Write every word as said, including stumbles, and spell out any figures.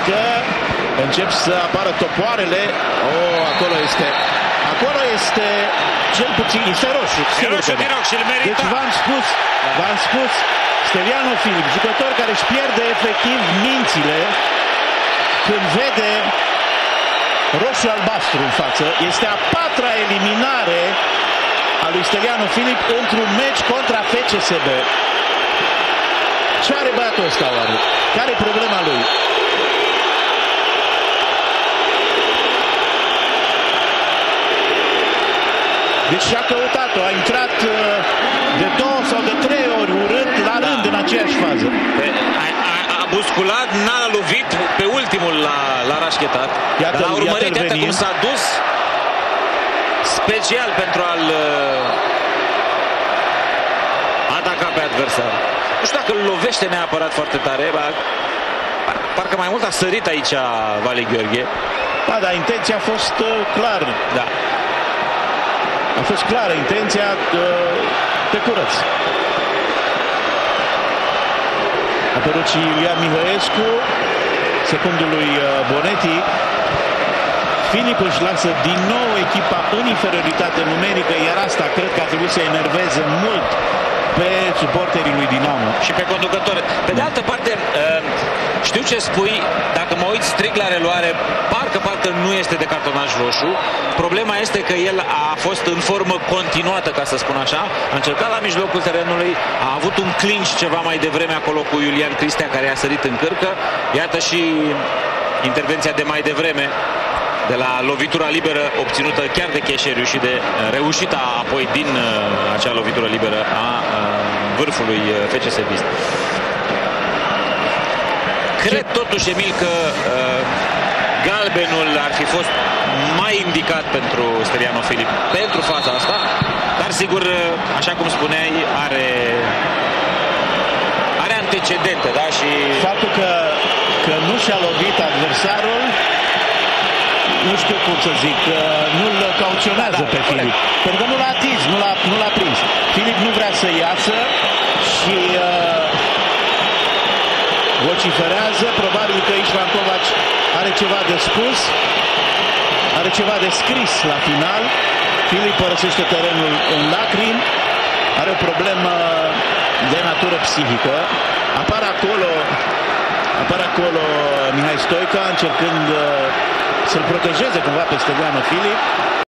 că încep să apară topoarele. Oh, acolo este. Acolo este cel puțin, este roșu. E roșu din roc și îl merita. Deci v-am spus, v-am spus, Steliano Filip, jucător care își pierde efectiv mințile când vede roșu-albastru în față. Este a patra eliminare a lui Steliano Filip într-un meci contra F C S B. Ce are băiatul ăsta oare? Care e problema lui? Deci și-a căutat-o, a intrat de două sau de trei ori urât la rând, da, în aceeași fază. A, a, a busculat, n-a lovit pe ultimul la, la rașchetat. Iată, dar a urmărit, iată cum s-a dus special pentru a-l uh, ataca pe adversar. Nu știu dacă îl lovește neapărat foarte tare, dar parcă mai mult a sărit aici Vali Gheorghe. Da, dar intenția a fost uh, clar. Da. A fost clară intenția pe curăț. A apărut și Iulian Mihoescu, secundul lui Bonetti. Filip își lasă din nou echipa în inferioritate numerică, iar asta cred că a trebuit să enerveze mult pe suporterii lui Dinamo. Și pe conducător. Pe de altă parte, știu ce spui, dacă mă uit strict la reluare, parcă, parcă nu este de cartonaj roșu. Problema este că el a fost în formă continuată, ca să spun așa. A încercat la mijlocul terenului, a avut un clinch ceva mai devreme acolo cu Iulian Cristea, care a sărit în cârcă. Iată și intervenția de mai devreme, de la lovitura liberă obținută chiar de Cheșeriu și de reușita apoi din uh, acea lovitură liberă a uh, vârfului F C S B. Cred totuși, Emil, că uh, galbenul ar fi fost mai indicat pentru Steliano Filip pentru faza asta, dar sigur, așa cum spuneai, are are antecedente, da? Și faptul că, că nu și-a lovit adversarul, nu știu cum să zic, nu-l cauționează, da, pe Filip. Pentru că nu l-a atins, nu l-a, nu l-a prins. Filip nu vrea să iasă și uh, vociferează. Probabil că Ișvan Covaci are ceva de spus, are ceva de scris la final. Filip părăsește terenul în lacrimi, are o problemă de natură psihică. Apare acolo, apare acolo Mihai Stoica încercând uh, să-l protejeze cumva pe Steliano Filip.